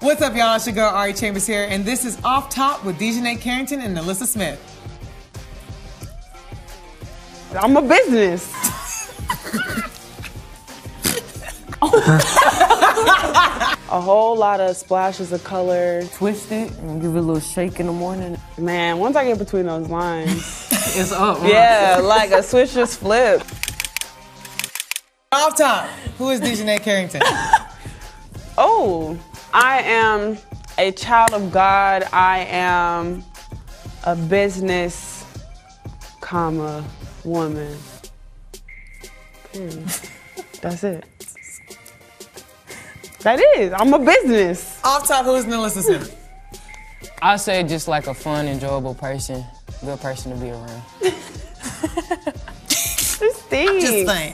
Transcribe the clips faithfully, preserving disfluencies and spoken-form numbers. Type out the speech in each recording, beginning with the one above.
What's up, y'all? It's your girl, Ari Chambers here, and this is Off Top with DiJonai, Carrington, and NaLyssa Smith. I'm a business. A whole lot of splashes of color. Twist it and give it a little shake in the morning. Man, once I get between those lines, it's up. Right? Yeah, like a switch just flip. Off Top, who is DiJonai Carrington? Oh, I am a child of God. I am a business, comma, woman. Period. That's it. That is. I'm a business. Off Top, who is NaLyssa Smith? I say just like a fun, enjoyable person, good person to be around. Steve. Just saying.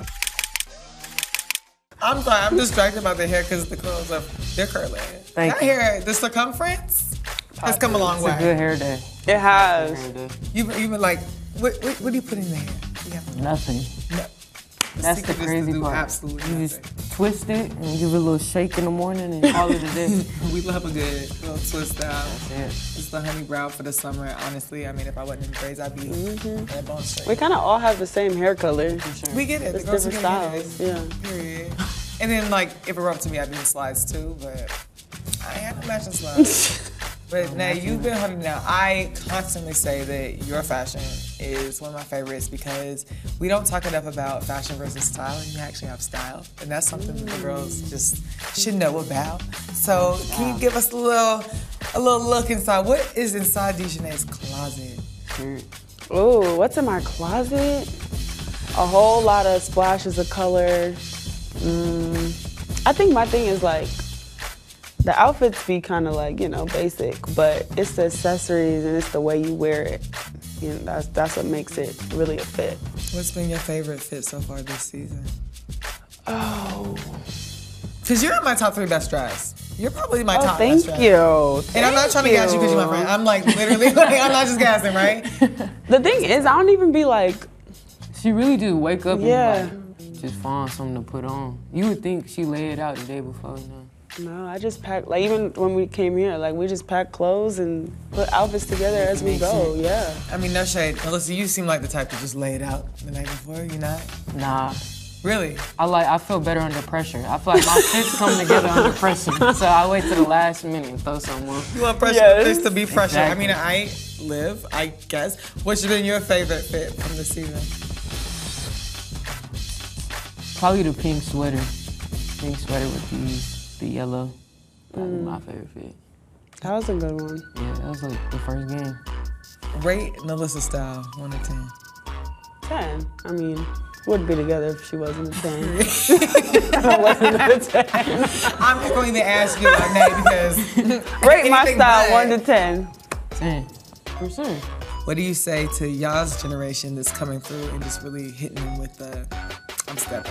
I'm sorry, I'm distracted by the hair because the curls of they're curly. Thank that you. hair, the circumference has come a long It's way. a good hair day. It has. You've you've been like, what, what, what do you put in the hair? Yeah. Nothing. No. That's the crazy do part. Absolutely You nothing. just twist it and give it a little shake in the morning and call it a day. We love a good little twist out. That's it. It's the honey brow for the summer. Honestly, I mean, if I wasn't in braids, I'd be mm-hmm. that bone straight. We kind of all have the same hair color. For sure. We get it. It's The girls different are gonna styles. get it. Yeah. Period. And then, like, if it were up to me, I'd do the slides too, but I ain't have no matching slides. But now you've been holding down. I constantly say that your fashion is one of my favorites because we don't talk enough about fashion versus style, and you actually have style, and that's something that the girls just should know about. So can you give us a little, a little look inside? What is inside DiJonai's closet? Sure. Ooh, what's in my closet? A whole lot of splashes of color. Mm, I think my thing is like, the outfits be kind of like, you know, basic, but it's the accessories and it's the way you wear it. You know, that's, that's what makes it really a fit. What's been your favorite fit so far this season? Oh. Because you're in my top three best dress. You're probably my Oh, top thank best dress. you. And I'm not trying to gas you because you're my friend. I'm like, literally, like, I'm not just gassing, right? The thing is, I don't even be like, She really do wake up Yeah. and like, just find something to put on. You would think she laid it out the day before, no. no, I just pack, like even when we came here, like we just pack clothes and put outfits together as we go, yeah. I mean, no shade. NaLyssa, you seem like the type to just lay it out the night before. You not? Nah. Really? I like. I feel better under pressure. I feel like my fits come together under pressure. So I wait to the last minute and throw something on. You want pressure Yes. fits to be pressure. Exactly. I mean, I live, I guess. What's been your favorite fit from the season? Probably the pink sweater. Pink sweater with these, the yellow. That was my favorite fit. That was a good one. Yeah, that was like the first game. Rate NaLyssa style, one to ten. ten. I mean, wouldn't be together if she wasn't a ten. I wasn't a ten. I'm not going to ask you like that because Rate my anything style but- one to ten. ten. For sure. What do you say to y'all's generation that's coming through and just really hitting them with the, I'm stepping?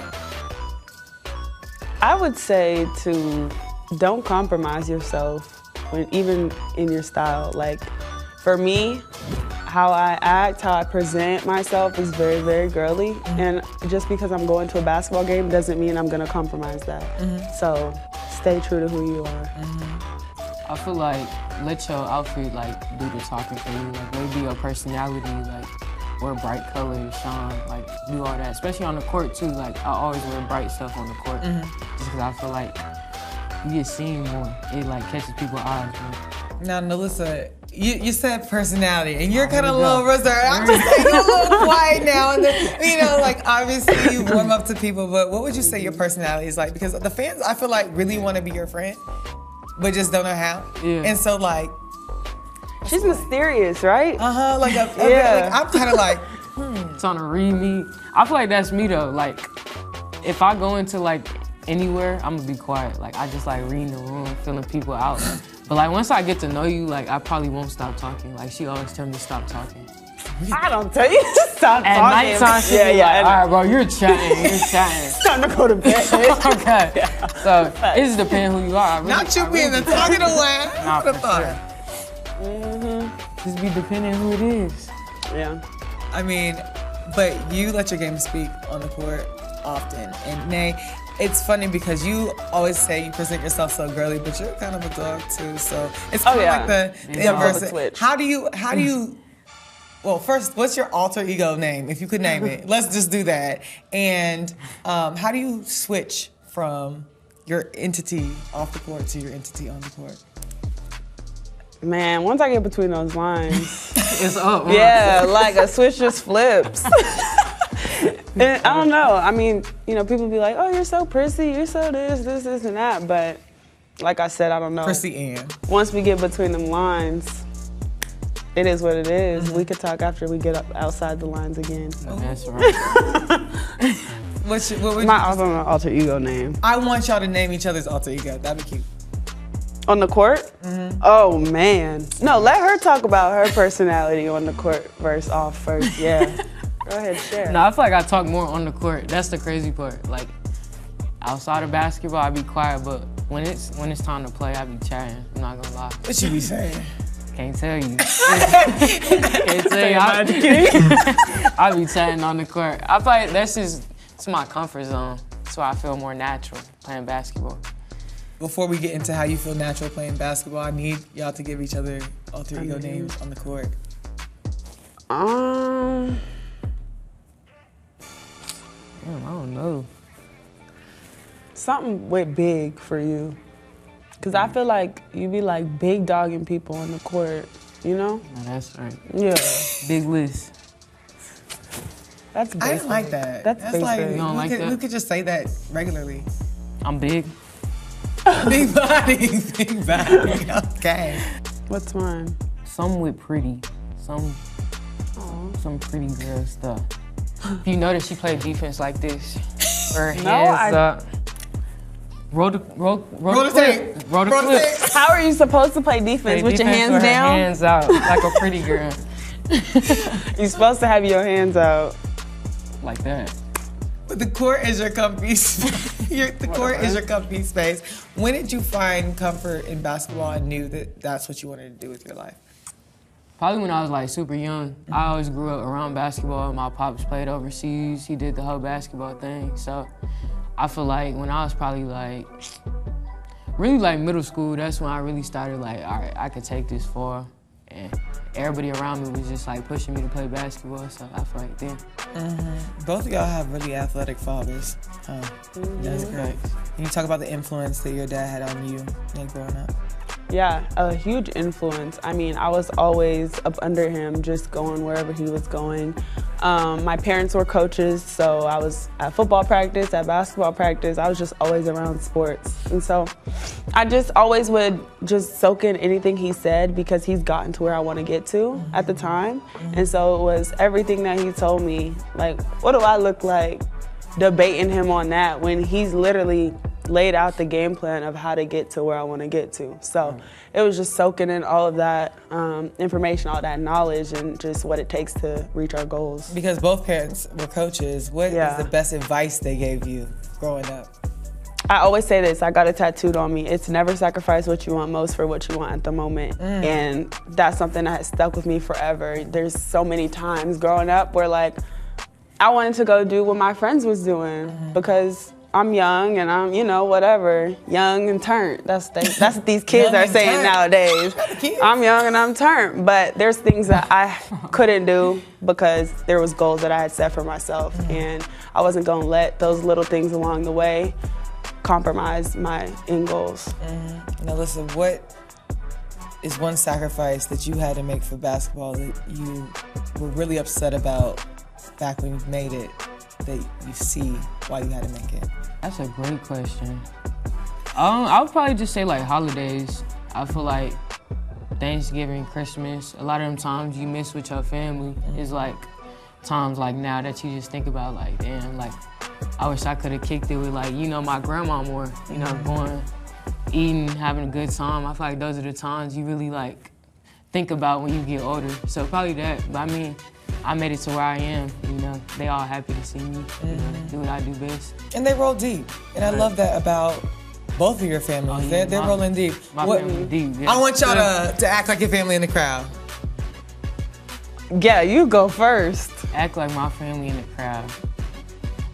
I would say to don't compromise yourself, when, even in your style. Like, for me, how I act, how I present myself is very, very girly. Mm-hmm. And just because I'm going to a basketball game doesn't mean I'm gonna compromise that. Mm-hmm. So stay true to who you are. Mm-hmm. I feel like let your outfit like do the talking for you. Like maybe your personality, like wear bright colors, shine, like do all that. Especially on the court too. Like I always wear bright stuff on the court, mm-hmm. just because I feel like you get seen more. It like catches people's eyes more. Now, NaLyssa, you, you said personality, and you're Oh, kind of a here we little go. reserved. I'm just saying you're a little quiet now. And then, you know, like, obviously you warm up to people, but what would you say your personality is like? Because the fans, I feel like, really want to be your friend, but just don't know how. Yeah. And so, like... She's mysterious, right? Uh-huh, like, a, a, Yeah. like I'm kind of like, Trying to read me. I feel like that's me though. Like if I go into like anywhere, I'm gonna be quiet. Like I just like reading the room, feeling people out. But like once I get to know you, like I probably won't stop talking. Like she always tells me to stop talking. I don't tell you to stop At talking. nighttime, she yeah, be yeah. like, all right, bro, you're chatting, you're chatting. It's time to go to bed. Okay. Yeah. So it just depends who you are. I really, not you I really being the be- talking away. Nah, I would have for thought. sure. Mm-hmm. Just be depending who it is. Yeah. I mean, but you let your game speak on the court often. And Nay, it's funny because you always say you present yourself so girly, but you're kind of a dog too. So it's Oh, kind of yeah. like the, the Yeah. inverse. Switch. How do you? How do you? Well, first, what's your alter ego name? If you could name it, let's just do that. And um, how do you switch from your entity off the court to your entity on the court? Man, once I get between those lines, It's up. huh? yeah, like a switch just flips. And I don't know. I mean, you know, people be like, "Oh, you're so prissy. You're so this, this, this, and that." But like I said, I don't know. Prissy Ann. Once we get between them lines, it is what it is. Mm-hmm. We could talk after we get up outside the lines again. That's right. What's your, what would My you, also my alter ego name. I want y'all to name each other's alter ego. That'd be cute. On the court? Mm-hmm. Oh man. No, let her talk about her personality on the court verse off first. Yeah. Go ahead, share. No, I feel like I talk more on the court. That's the crazy part. Like, outside of basketball, I be quiet, but when it's when it's time to play, I be chatting. I'm not gonna lie. What you be saying? Can't tell you. Can't tell you. I, I be chatting on the court. I feel like that's just it's my comfort zone. That's why I feel more natural playing basketball. Before we get into how you feel natural playing basketball, I need y'all to give each other alter ego names on the court. Um. Damn, I don't know. Something with big for you. Cause I feel like you be like big dogging people on the court, you know? No, that's right. Yeah. Big list. That's basic. I didn't like that. That's, That's basic. like, You don't we, like could, that? we could just say that regularly. I'm big. Big body, big body. Okay. What's mine? Some with pretty. Some Aw. some pretty girl stuff. If you notice, she played defense like this. Her hands No, I- up. Roll the roll, roll, Roll the the clip. tape. Roll the Roll the clip. tape. How are you supposed to play defense Play with your defense hands with her down? hands out like a pretty girl. You're supposed to have your hands out. Like that. But the court is your comfy space. Your, the court is your comfy space. When did you find comfort in basketball and knew that that's what you wanted to do with your life? Probably when I was like super young. I always grew up around basketball. My pops played overseas. He did the whole basketball thing. So I feel like when I was probably like, really like middle school, that's when I really started like, all right, I could take this far. And everybody around me was just like pushing me to play basketball. So I feel like then. Mm-hmm. Both of y'all have really athletic fathers. Huh? Mm-hmm. That's great. Can you talk about the influence that your dad had on you when growing up? Yeah, a huge influence. I mean, I was always up under him, just going wherever he was going. Um, my parents were coaches, so I was at football practice, at basketball practice. I was just always around sports. And so I just always would just soak in anything he said because he's gotten to where I want to get to mm-hmm. at the time. Mm-hmm. And so it was everything that he told me, like, what do I look like debating him on that when he's literally laid out the game plan of how to get to where I want to get to. So it was just soaking in all of that um, information, all that knowledge, and just what it takes to reach our goals. Because both parents were coaches, what Yeah. is the best advice they gave you growing up? I always say this, I got it tattooed on me. It's never sacrifice what you want most for what you want at the moment. Mm. And that's something that has stuck with me forever. There's so many times growing up where like, I wanted to go do what my friends was doing mm-hmm. because I'm young and I'm, you know, whatever, young and turned. That's they, that's what these kids are saying nowadays. I'm young and I'm turned, but there's things that I couldn't do because there was goals that I had set for myself, mm-hmm. and I wasn't gonna let those little things along the way compromise my end goals. Mm-hmm. NaLyssa, what is one sacrifice that you had to make for basketball that you were really upset about back when you made it, that you see why you had to make it? That's a great question. Um, I would probably just say like holidays. I feel like Thanksgiving, Christmas, a lot of them times you miss with your family. Mm-hmm. It's like times like now that you just think about like, damn, like I wish I could have kicked it with like, you know, my grandma more, you know, going, eating, having a good time. I feel like those are the times you really like think about when you get older. So probably that, but I mean, I made it to where I am, you know, they all happy to see me, mm-hmm. you know, do what I do best. And they roll deep, and I love that about both of your families. Oh, yeah, they're they're my, rolling deep. My what, family deep, yeah. I want y'all to, to act like your family in the crowd. Yeah, you go first. Act like my family in the crowd.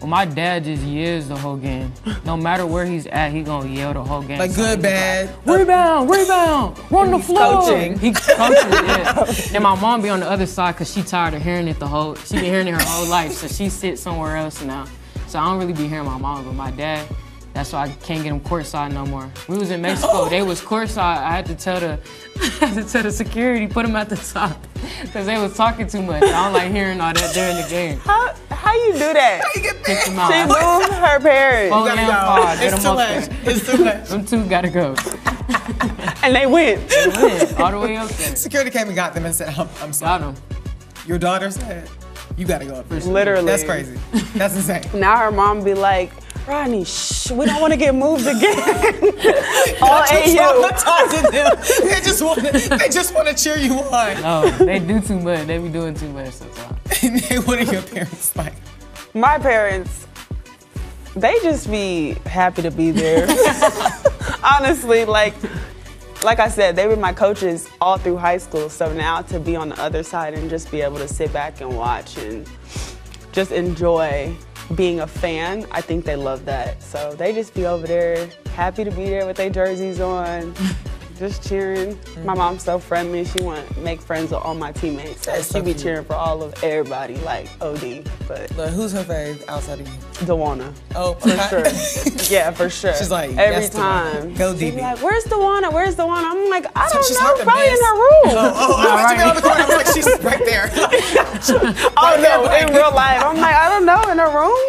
Well, my dad just yells the whole game. No matter where he's at, he gonna yell the whole game. Like good, bad. Like, rebound, rebound, run the floor. Coaching. He coaching, yeah. And my mom be on the other side because she tired of hearing it the whole, she been hearing it her whole life. So she sits somewhere else now. So I don't really be hearing my mom, but my dad, that's why I can't get him courtside no more. We was in Mexico, they was courtside. I had to tell the, I had to tell the security, put him at the top. Because they was talking too much. I don't like hearing all that during the game. How how you do that? How you get Kick back? them out. She moved her parents. Four and five, get It's them too up much. there. It's too much. Them two gotta go. And they went. They went all the way up there. Security came and got them and said, I'm, I'm sorry. Got them. Your daughter said, you gotta go up there. Literally. That's crazy. That's insane. Now her mom be like, Rodney, shh, we don't want to get moved again. All A U. Traumatizing them. They just want to, they just want to cheer you on. No, they do too much. They be doing too much sometimes. And then what are your parents like? My parents, they just be happy to be there. Honestly, like, like I said, they were my coaches all through high school. So now to be on the other side and just be able to sit back and watch and just enjoy being a fan, I think they love that. So they just be over there, happy to be there with their jerseys on, just cheering. Mm-hmm. My mom's so friendly. She want to make friends with all my teammates. So That's she so be cute. cheering for all of everybody, like O D. But Look, who's her fave outside of you? DiJonai. Oh, For sure. Yeah, for sure. She's like, every that's the time. one. Go She's D B. like, where's DiJonai? Where's DiJonai? I'm like, I So don't she's know. hard to Probably miss. in her room. Oh, oh, I went to be on the corner. I was like, she's right there. Oh no, in real life. I'm like, I don't know, in her room.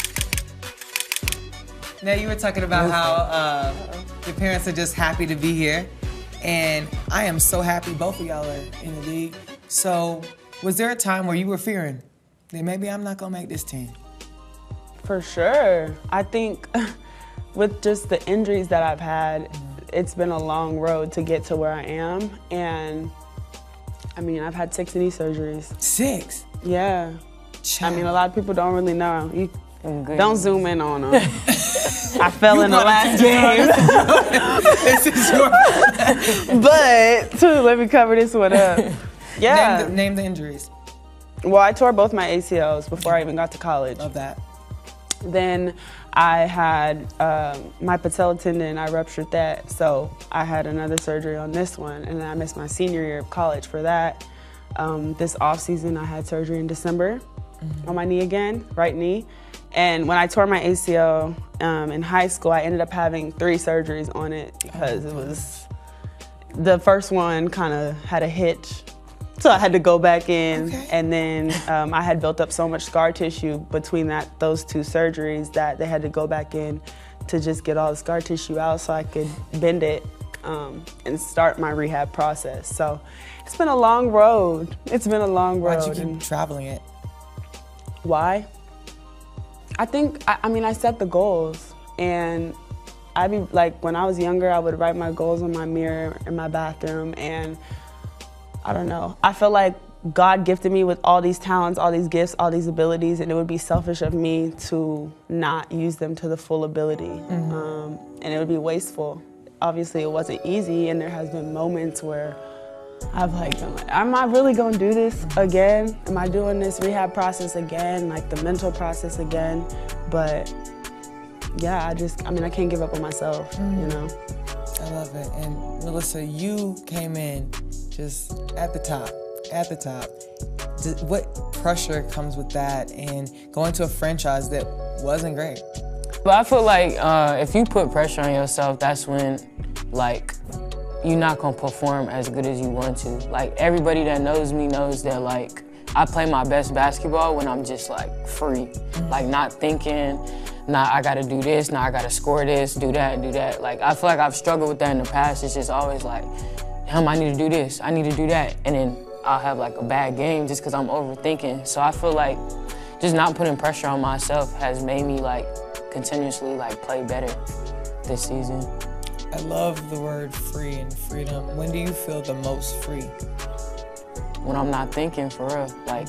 Now you were talking about how uh, your parents are just happy to be here, and I am so happy both of y'all are in the league. So, was there a time where you were fearing that maybe I'm not gonna make this team? For sure. I think with just the injuries that I've had, it's been a long road to get to where I am. And I mean, I've had six knee surgeries. Six. Yeah. I mean, a lot of people don't really know. You Good. don't zoom in on them. I fell in the last game. This is your. But too, let me cover this one up. Yeah. Name the, name the injuries. Well, I tore both my A C Ls before I even got to college. Love that. Then I had um, my patella tendon, I ruptured that. So I had another surgery on this one, and then I missed my senior year of college for that. Um, this off season, I had surgery in December mm-hmm. on my knee again, right knee. And when I tore my A C L um, in high school, I ended up having three surgeries on it because it was, the first one kind of had a hitch. So I had to go back in, okay. and then um, I had built up so much scar tissue between that those two surgeries that they had to go back in to just get all the scar tissue out so I could bend it um, and start my rehab process. So it's been a long road. It's been a long road. Why'd you keep traveling it? Why? I think, I, I mean, I set the goals, and I'd be like, when I was younger, I would write my goals on my mirror in my bathroom, and I don't know. I feel like God gifted me with all these talents, all these gifts, all these abilities, and it would be selfish of me to not use them to the full ability. Mm-hmm. um, and it would be wasteful. Obviously, it wasn't easy, and there has been moments where I've like been like, am I really gonna do this again? Am I doing this rehab process again, like the mental process again? But yeah, I just, I mean, I can't give up on myself, mm. you know? I love it. And NaLyssa, you came in just at the top, at the top. What pressure comes with that and going to a franchise that wasn't great? But I feel like uh, if you put pressure on yourself, that's when, like, you're not gonna perform as good as you want to. Like, everybody that knows me knows that, like, I play my best basketball when I'm just, like, free. Mm-hmm. Like, not thinking, not I gotta do this, now I gotta score this, do that, do that. Like, I feel like I've struggled with that in the past. It's just always like, damn, I need to do this, I need to do that. And then I'll have, like, a bad game just because I'm overthinking. So I feel like just not putting pressure on myself has made me, like, continuously, like, play better this season. I love the word free and freedom. When do you feel the most free? When I'm not thinking, for real. Like,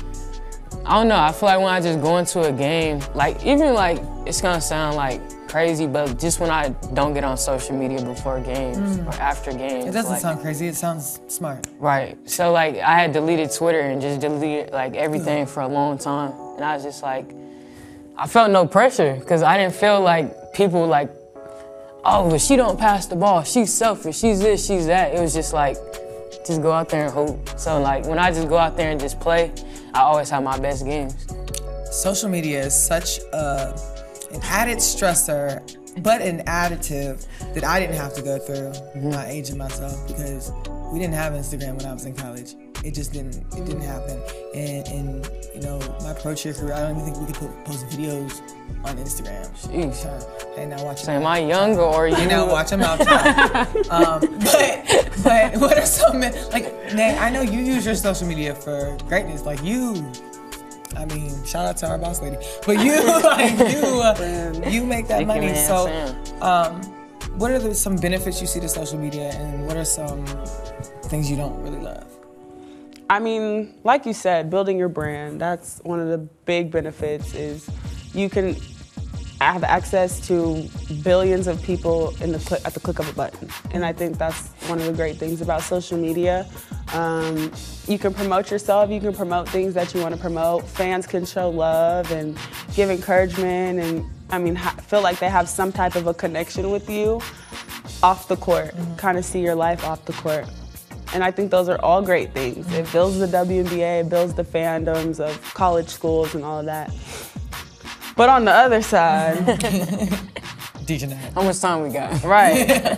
I don't know, I feel like when I just go into a game, like, even like, it's gonna sound like crazy, but just when I don't get on social media before games mm. or after games. It doesn't like, sound crazy, it sounds smart. Right, so like, I had deleted Twitter and just deleted like everything mm. for a long time. And I was just like, I felt no pressure because I didn't feel like people like, oh, if she don't pass the ball, she's selfish, she's this, she's that. It was just like, just go out there and hoop. So like when I just go out there and just play, I always have my best games. Social media is such a, an added stressor, but an additive that I didn't have to go through mm-hmm. my aging myself because we didn't have Instagram when I was in college. It just didn't, it didn't happen. And, and you know, my pro cheer career, I don't even think we could put, post videos on Instagram. Jeez. Hey, now watch so am I younger or you? Hey, now watch them out. um, but, but what are some, like, Nay, I know you use your social media for greatness. Like you, I mean, shout out to our boss lady. But you, like, you, uh, you make that money. So, um, what are the, some benefits you see to social media and what are some things you don't really love? I mean, like you said, building your brand, that's one of the big benefits is you can have access to billions of people in the cl- at the click of a button. And I think that's one of the great things about social media. Um, you can promote yourself, you can promote things that you want to promote. Fans can show love and give encouragement and, I mean, ha- feel like they have some type of a connection with you off the court, mm-hmm. kind of see your life off the court. And I think those are all great things. It builds the W N B A, it builds the fandoms of college schools and all of that. But on the other side, DiJonai. How much time we got? Right.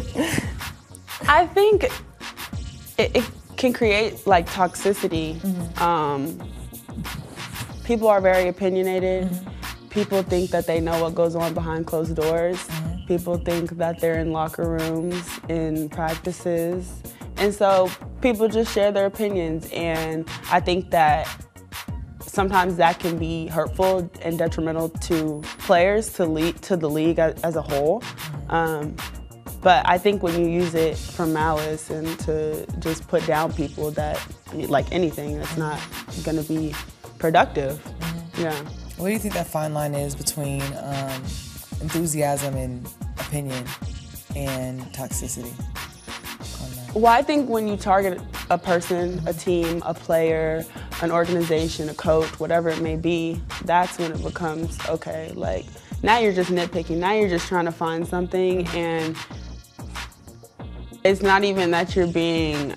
I think it, it can create like toxicity. Mm-hmm. um, people are very opinionated. Mm-hmm. People think that they know what goes on behind closed doors. Mm-hmm. People think that they're in locker rooms, in practices. And so people just share their opinions, and I think that sometimes that can be hurtful and detrimental to players, to lead, to the league as, as a whole. Um, but I think when you use it for malice and to just put down people, that, like anything, it's not going to be productive. Mm-hmm. Yeah. What do you think that fine line is between um, enthusiasm and opinion and toxicity? Well, I think when you target a person, a team, a player, an organization, a coach, whatever it may be, that's when it becomes okay. Like, now you're just nitpicking. Now you're just trying to find something, and it's not even that you're being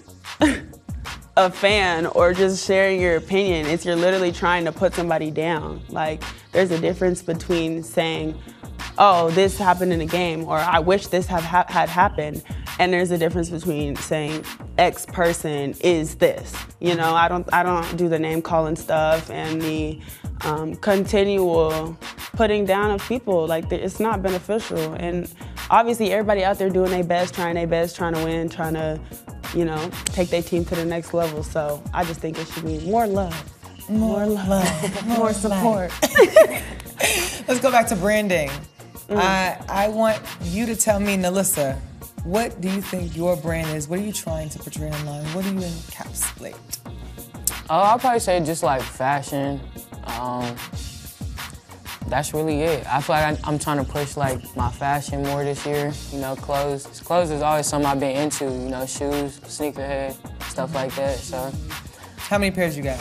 a fan or just sharing your opinion. It's you're literally trying to put somebody down. Like, there's a difference between saying, oh, this happened in a game, or I wish this have ha- had happened. And there's a difference between saying X person is this. You know, I don't I don't do the name calling stuff and the um, continual putting down of people. Like, it's not beneficial. And obviously everybody out there doing their best, trying their best, trying to win, trying to, you know, take their team to the next level. So I just think it should be more love. More, more love. love. More, more support. Let's go back to branding. Mm. I I want you to tell me, NaLyssa, what do you think your brand is? What are you trying to portray online? What do you encapsulate? Oh, I'll probably say just like fashion. Um, that's really it. I feel like I, I'm trying to push like my fashion more this year. You know, clothes. Clothes is always something I've been into. You know, shoes, sneakerhead, stuff like that. So. How many pairs you got?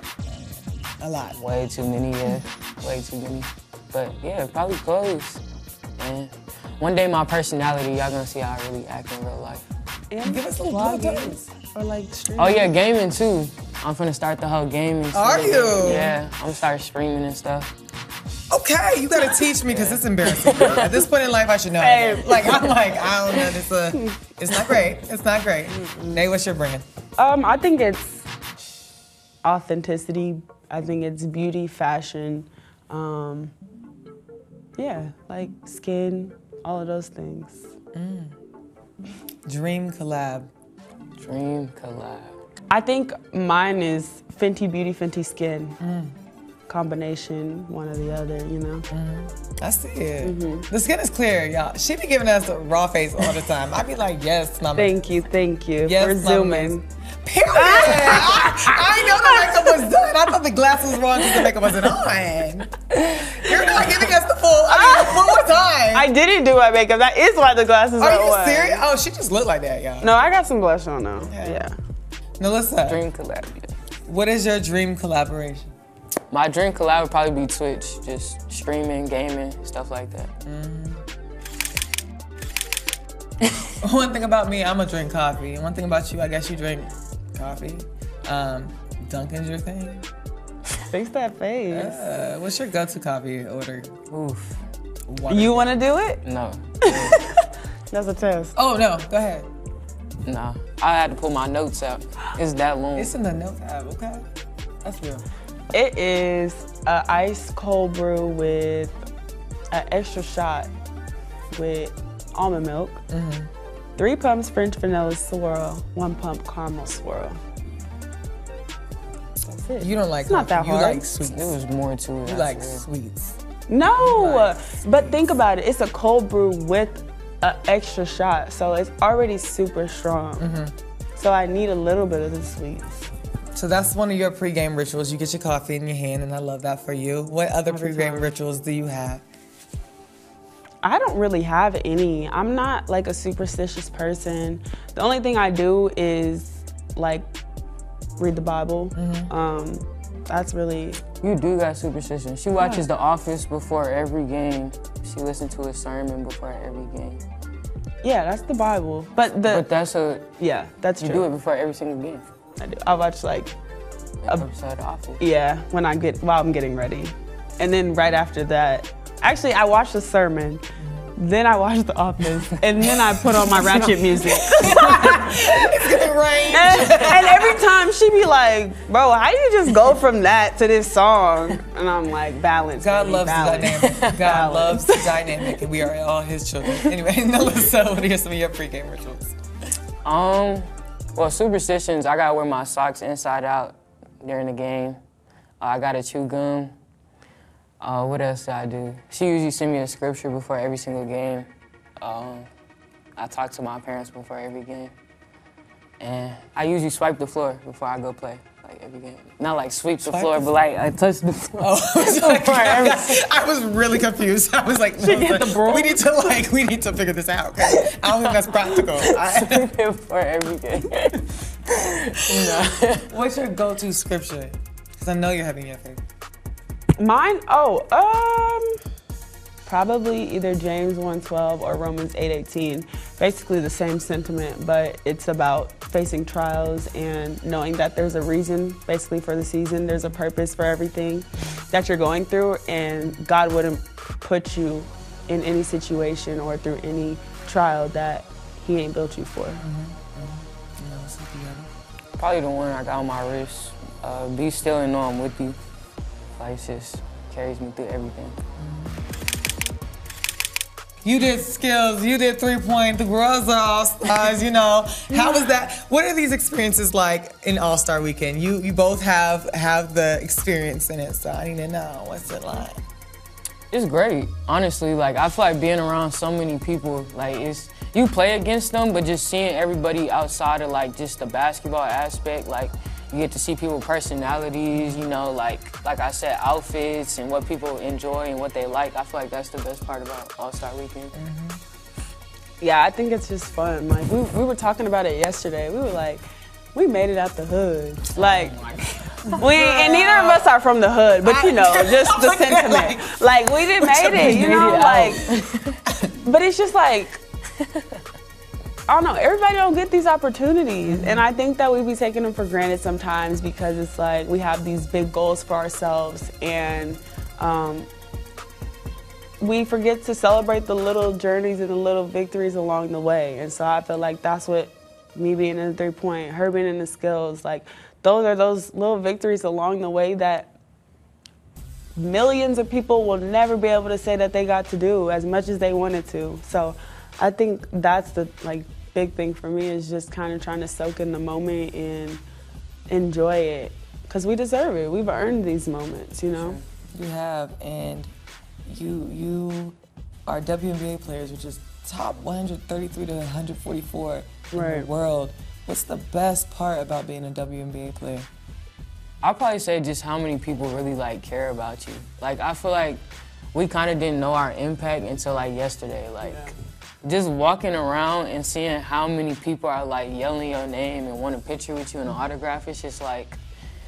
A lot. Way too many, yeah. Way too many. But yeah, probably clothes. And one day my personality, y'all gonna see how I really act in real life. And give us a little games or like streaming. Oh yeah, gaming too. I'm finna start the whole gaming. Are thing. you? Yeah, I'm gonna start streaming and stuff. Okay, you gotta teach me because yeah. it's embarrassing. At this point in life, I should know. Hey. Like I'm like I don't know. It's a, it's not great. It's not great. Nay, what's your brand? Um, I think it's authenticity. I think it's beauty, fashion. Um, yeah, like skin. All of those things. Mm. Dream collab. Dream collab. I think mine is Fenty Beauty, Fenty Skin. Mm. Combination, one or the other, you know? Mm. I see it. Mm-hmm. The skin is clear, y'all. She be giving us a raw face all the time. I be like, yes, mama. Thank you, thank you. Yes, We're zooming. Period. I, I didn't know the makeup was done. I thought the glasses were on because the makeup wasn't on. You're not giving us the full, I mean, one more time. I didn't do my makeup. That is why the glasses are on. Are you serious? Oh, she just looked like that, y'all. No, I got some blush on though. Yeah. yeah. NaLyssa. Dream collab. What is your dream collaboration? My dream collab would probably be Twitch, just streaming, gaming, stuff like that. Mm-hmm. One thing about me, I'm gonna drink coffee. One thing about you, I guess you drink coffee. Um, Dunkin's your thing? Fix that face. Uh, what's your go-to coffee order? Oof. Water. You want to do it? No. That's a test. Oh, no, go ahead. No. I had to pull my notes out. It's that long. It's in the notes app, okay? That's real. It is an ice cold brew with an extra shot with almond milk, mm-hmm. three pumps French vanilla swirl, one pump caramel swirl. That's it. You don't like it's not that you hard. like sweets. There was more to it. You I like swear. sweets. No, like but think about it. It's a cold brew with an extra shot, so it's already super strong. Mm-hmm. So I need a little bit of the sweets. So that's one of your pregame rituals. You get your coffee in your hand, and I love that for you. What other Every pregame time. rituals do you have? I don't really have any. I'm not like a superstitious person. The only thing I do is like read the Bible. Mm-hmm. Um, that's really. You do got superstition. She watches The Office before every game. She listens to a sermon before every game. Yeah, that's the Bible. But the. But that's a. Yeah, that's you true. do it before every single game. I do. I watch like. A episode of The Office. Yeah, when I get while I'm getting ready, and then right after that. Actually, I watched the sermon, then I watched The Office, and then I put on my ratchet music. It's gonna rain. And, and every time she be like, bro, how do you just go from that to this song? And I'm like, balance. God baby, loves balance. the dynamic. God loves the dynamic, and we are all his children. Anyway, NaLyssa, what are some of your pregame rituals? Um, well, superstitions, I gotta wear my socks inside out during the game. Uh, I gotta chew gum. Uh, what else do I do? She usually send me a scripture before every single game. Um, I talk to my parents before every game. And I usually swipe the floor before I go play, like every game. Not like sweep the Swipe floor, the but like I touch the floor. Oh, I was, like, every- I was really confused. I was like, no, get the broom? we need to like, we need to figure this out. Okay? I don't think that's practical. I, Sweep it before every game. No. what's your go-to scripture? Because I know you're having your favorite. Mine, oh, um, probably either James one twelve or Romans eight eighteen. Basically the same sentiment, but it's about facing trials and knowing that there's a reason basically for the season. There's a purpose for everything that you're going through, and God wouldn't put you in any situation or through any trial that he ain't built you for. Mm-hmm. Mm-hmm. No, something else. Probably the one I got on my wrist. Uh, be still and know I'm with you. Like, it just carries me through everything. You did skills, you did three-point, the girls are all-stars, you know. How was that? What are these experiences like in All-Star Weekend? You you both have have the experience in it, so I need to know, what's it like? It's great, honestly. Like, I feel like being around so many people, like, it's, you play against them, but just seeing everybody outside of, like, just the basketball aspect, like, you get to see people's personalities, you know, like like I said, outfits and what people enjoy and what they like. I feel like that's the best part about All-Star Weekend. Mm-hmm. Yeah, I think it's just fun. Like we, we were talking about it yesterday. We were like, we made it out the hood. Like, we and neither of us are from the hood, but you know, just the sentiment. Like we did made it, you know, like. But it's just like. I don't know, everybody don't get these opportunities. Mm-hmm. And I think that we be taking them for granted sometimes because it's like we have these big goals for ourselves and um, we forget to celebrate the little journeys and the little victories along the way. And so I feel like that's what me being in the three point, her being in the skills, like those are those little victories along the way that millions of people will never be able to say that they got to do as much as they wanted to. So I think that's the like big thing for me is just kind of trying to soak in the moment and enjoy it because we deserve it. We've earned these moments, you know. You have, and you you are W N B A players, which is top one thirty-three to one forty-four in Right. the world. What's the best part about being a W N B A player? I'll probably say just how many people really like care about you. Like I feel like we kind of didn't know our impact until like yesterday. Like. Yeah. Just walking around and seeing how many people are like yelling your name and want a picture with you and an autograph, it's just like,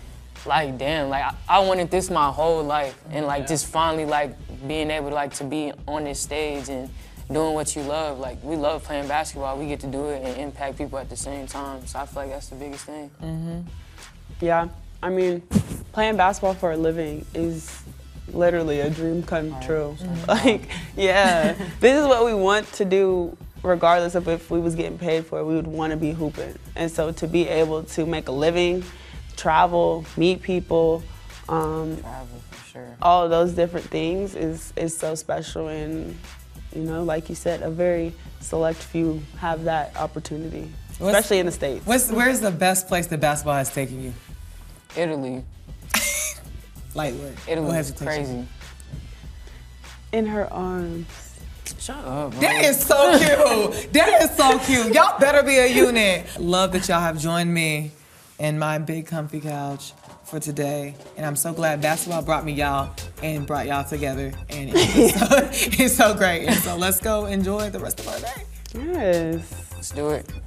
like, damn, like I, I wanted this my whole life, and like yeah. just finally like being able to like to be on this stage and doing what you love. Like we love playing basketball, we get to do it and impact people at the same time. So I feel like that's the biggest thing. Mm-hmm. Yeah, I mean, playing basketball for a living is literally a dream come true. Mm-hmm. Like, yeah, this is what we want to do. Regardless of if we was getting paid for it, we would want to be hooping. And so to be able to make a living, travel, meet people, um, travel for sure. all of those different things is, is so special. And, you know, like you said, a very select few have that opportunity, what's, especially in the States. What's, where's the best place that basketball has taken you? Italy. Like what? Italy what was crazy. In her arms. Shut up, bro. That is so cute. That is so cute. Y'all better be a unit. Love that y'all have joined me in my big comfy couch for today. And I'm so glad basketball brought me y'all and brought y'all together. And it's so, it's so great. And so let's go enjoy the rest of our day. Yes. Let's do it.